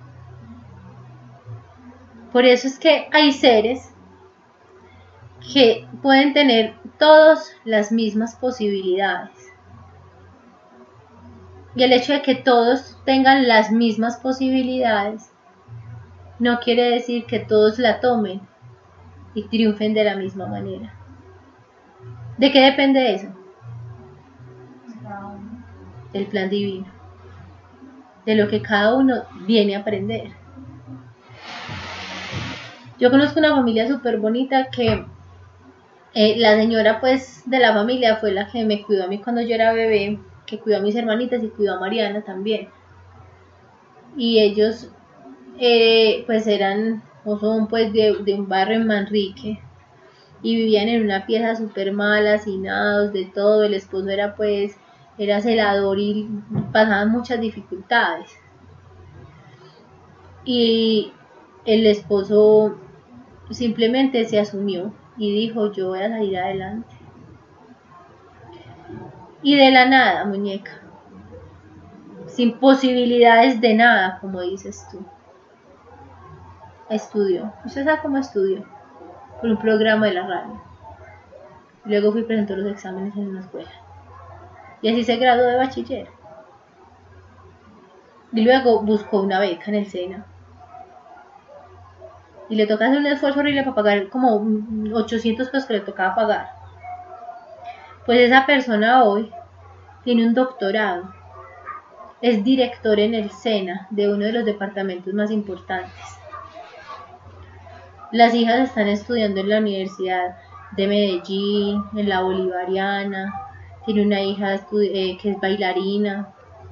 Por eso es que hay seres que pueden tener todas las mismas posibilidades. Y el hecho de que todos tengan las mismas posibilidades no quiere decir que todos la tomen y triunfen de la misma manera. ¿De qué depende eso? Del plan divino. De lo que cada uno viene a aprender. Yo conozco una familia súper bonita que la señora pues de la familia fue la que me cuidó a mí cuando yo era bebé, que cuidó a mis hermanitas y cuidó a Mariana también. Y ellos pues eran o son pues de un barrio en Manrique y vivían en una pieza súper mala, hacinados, de todo. El esposo era celador y pasaban muchas dificultades. Y el esposo simplemente se asumió y dijo: yo voy a salir adelante. Y de la nada, muñeca, sin posibilidades de nada, como dices tú, estudió. ¿Usted sabe cómo estudió? Por un programa de la radio. Luego fui y presentó los exámenes en una escuela. Y así se graduó de bachiller. Y luego buscó una beca en el SENA. y le toca hacer un esfuerzo horrible para pagar como 800 pesos que le tocaba pagar. Pues esa persona hoy tiene un doctorado, es director en el SENA de uno de los departamentos más importantes. Las hijas están estudiando en la Universidad de Medellín, en la Bolivariana, tiene una hija que es bailarina,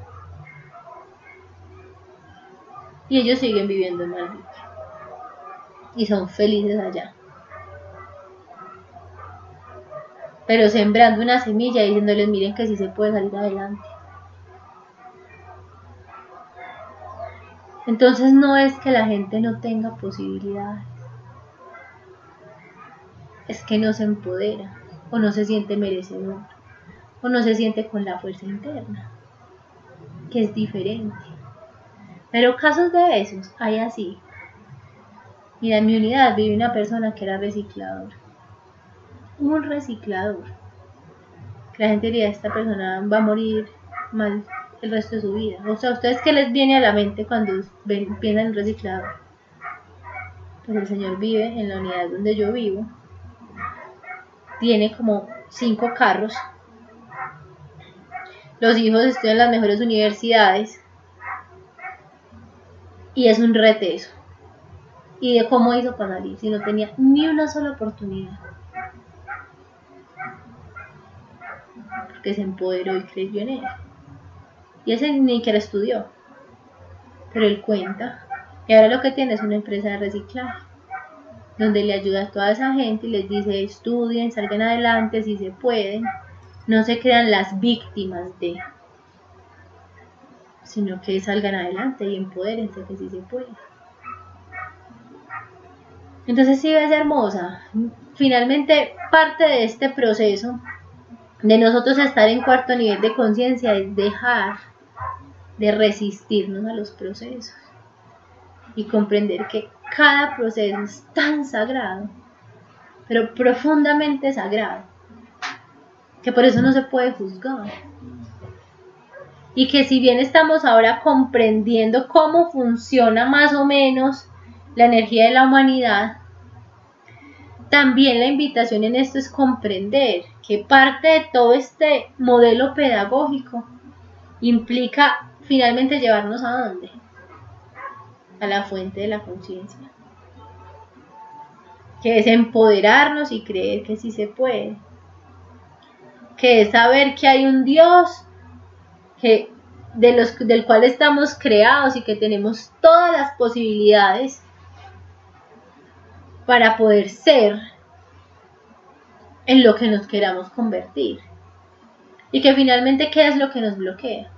y ellos siguen viviendo en Madrid y son felices allá, pero sembrando una semilla y diciéndoles miren que sí se puede salir adelante. Entonces no es que la gente no tenga posibilidades, es que no se empodera o no se siente merecedor o no se siente con la fuerza interna, que es diferente. Pero casos de esos hay así. Mira, en mi unidad vive una persona que era reciclador, un reciclador. La gente diría, esta persona va a morir mal el resto de su vida. O sea, ¿a ustedes qué les viene a la mente cuando piensan en reciclador? Pues el señor vive en la unidad donde yo vivo, tiene como 5 carros, los hijos estudian en las mejores universidades y es un reteso. ¿Y de cómo hizo para salir si no tenía ni una sola oportunidad? Porque se empoderó y creyó en él. Y ese ni siquiera estudió, pero él cuenta. Y ahora lo que tiene es una empresa de reciclaje, donde le ayuda a toda esa gente y les dice estudien, salgan adelante si se pueden, no se crean las víctimas de, sino que salgan adelante y empodérense que sí se puede. Entonces sí es hermosa. Finalmente parte de este proceso de nosotros estar en cuarto nivel de conciencia es dejar de resistirnos a los procesos y comprender que cada proceso es tan sagrado, pero profundamente sagrado, que por eso no se puede juzgar. Y que si bien estamos ahora comprendiendo cómo funciona más o menos la energía de la humanidad, también la invitación en esto es comprender que parte de todo este modelo pedagógico implica finalmente llevarnos ¿a dónde? A la fuente de la conciencia, que es empoderarnos y creer que sí se puede, que es saber que hay un Dios del cual estamos creados y que tenemos todas las posibilidades para poder ser en lo que nos queramos convertir. Y que finalmente, ¿qué es lo que nos bloquea?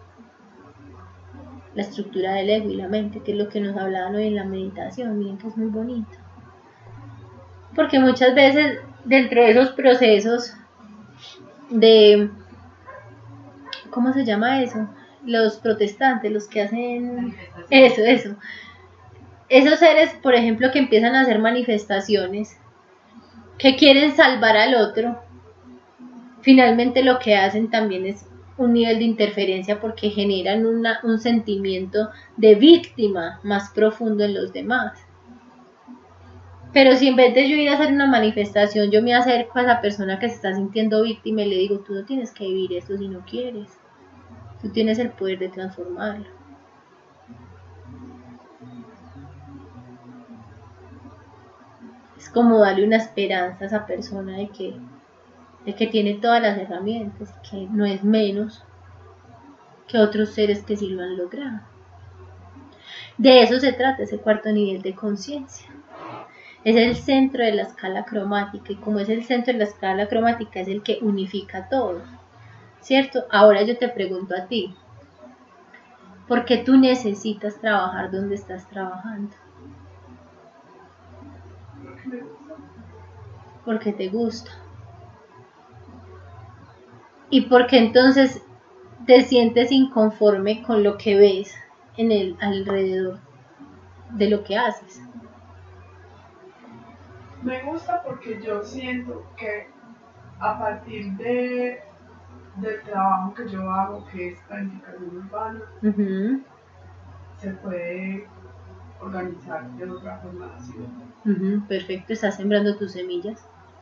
La estructura del ego y la mente, que es lo que nos hablaban hoy en la meditación. Miren que es muy bonito. Porque muchas veces dentro de esos procesos de, ¿cómo se llama eso? Los protestantes, los que hacen eso. Esos seres, por ejemplo, que empiezan a hacer manifestaciones, que quieren salvar al otro, finalmente lo que hacen también es un nivel de interferencia porque generan un sentimiento de víctima más profundo en los demás. Pero si en vez de yo ir a hacer una manifestación, yo me acerco a esa persona que se está sintiendo víctima y le digo, tú no tienes que vivir esto si no quieres. Tú tienes el poder de transformarlo. Es como darle una esperanza a esa persona de que tiene todas las herramientas, que no es menos que otros seres que sí lo han logrado. De eso se trata ese cuarto nivel de conciencia. Es el centro de la escala cromática, y como es el centro de la escala cromática, es el que unifica todo, ¿cierto? Ahora yo te pregunto a ti, ¿por qué tú necesitas trabajar donde estás trabajando? Porque te gusta. ¿Y por qué entonces te sientes inconforme con lo que ves en el alrededor de lo que haces? Me gusta porque yo siento que a partir del trabajo que yo hago, que es planificación urbana, se puede organizar de otra forma la ciudad. Perfecto, estás sembrando tus semillas.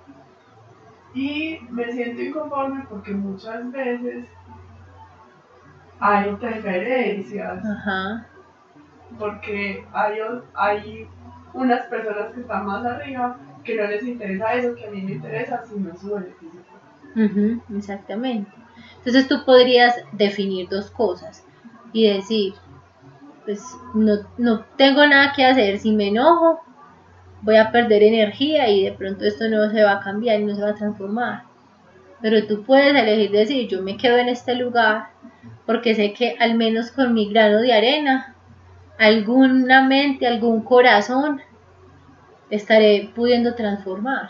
Y me siento inconforme porque muchas veces hay preferencias. Ajá. Porque hay unas personas que están más arriba que no les interesa eso que a mí me interesa, sino su beneficio. Exactamente. Entonces tú podrías definir dos cosas y decir, pues no tengo nada que hacer, si me enojo voy a perder energía y de pronto esto no se va a cambiar y no se va a transformar. Pero tú puedes elegir decir, yo me quedo en este lugar porque sé que al menos con mi grano de arena, alguna mente, algún corazón estaré pudiendo transformar.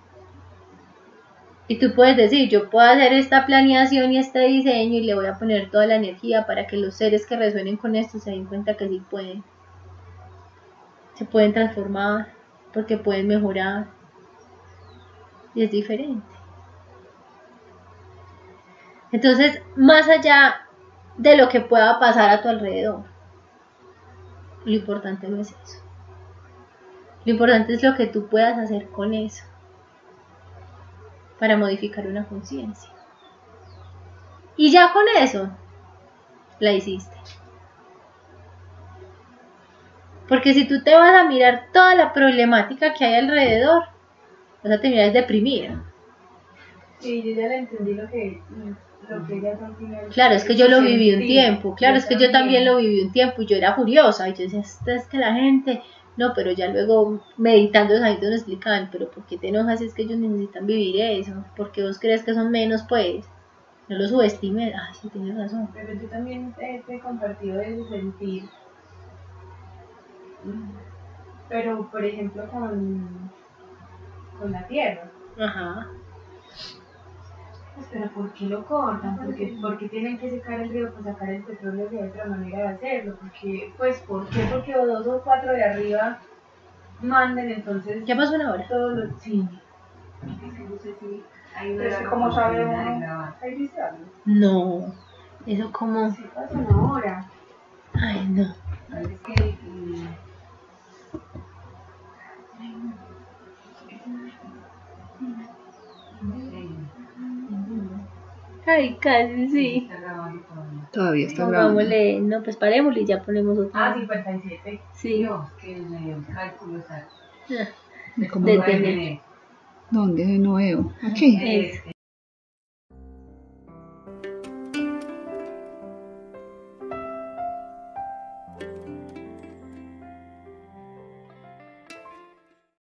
Y tú puedes decir, yo puedo hacer esta planeación y este diseño y le voy a poner toda la energía para que los seres que resuenen con esto se den cuenta que sí pueden. Se pueden transformar, porque pueden mejorar. Y es diferente. Entonces, más allá de lo que pueda pasar a tu alrededor, lo importante no es eso. Lo importante es lo que tú puedas hacer con eso para modificar una conciencia. Y ya con eso, la hiciste. Porque si tú te vas a mirar toda la problemática que hay alrededor, vas a terminar deprimida. Sí, yo ya le entendí lo que ella al final. Claro, es que yo lo viví un tiempo. Claro, es que yo también lo viví un tiempo y yo era furiosa. Y yo decía, es que la gente... No, pero ya luego meditando esa gente nos explicaban, pero ¿por qué te enojas si es que ellos necesitan vivir eso? ¿Por qué vos crees que son menos, pues? No los subestimes. Ay, sí, tienes razón. Pero yo también te he compartido ese sentir. Pero, por ejemplo, con la tierra. Ajá. Pues, pero ¿por qué lo cortan? ¿Por qué tienen que secar el río para sacar el petróleo de otra manera de hacerlo? ¿Por qué? Porque 2 o 4 de arriba manden, entonces... Ya pasó una hora. Sí. Es que como sabe uno, ¿hay visto algo? No. Eso como... Sí, pasó una hora. Ay, no. Es que... Ay, casi sí. Todavía está grabando. Pongámosle, no, pues parémosle y ya ponemos otra. 57. Sí. Dios, que el cálculo está. ¿De cómo Detente. ¿Dónde? De nuevo. Aquí. Es.